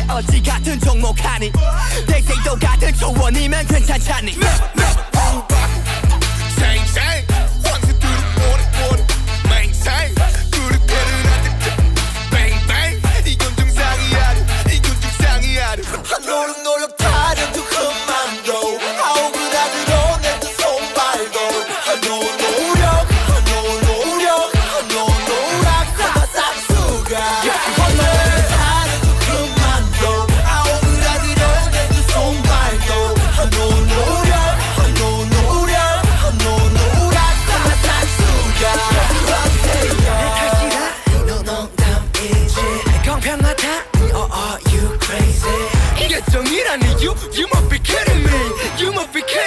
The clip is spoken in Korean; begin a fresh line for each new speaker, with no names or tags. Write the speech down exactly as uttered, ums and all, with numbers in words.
어디 같은 종목하니 대세도 같은 조언이면 괜찮잖니
Never never hold back Same same 원수 두루 오래 오래 Maintain 그릇대는 안돼 Bang bang 이건 정상이야 이건 정상이야
한 노력 노력 타려도 그만둬 아우그라들어 내두 손발도 한 노력 한 노력 한 노력 하나 싹수가 한 노력 타려도 그만둬 아우그라들어 내두 손발도 한 노력 한 노력 한 노력 하나 싹수가
내 탓이라 너 농담이지 공평하다니 oh are you crazy
이게 정이라니 you you must be kidding me you must be kidding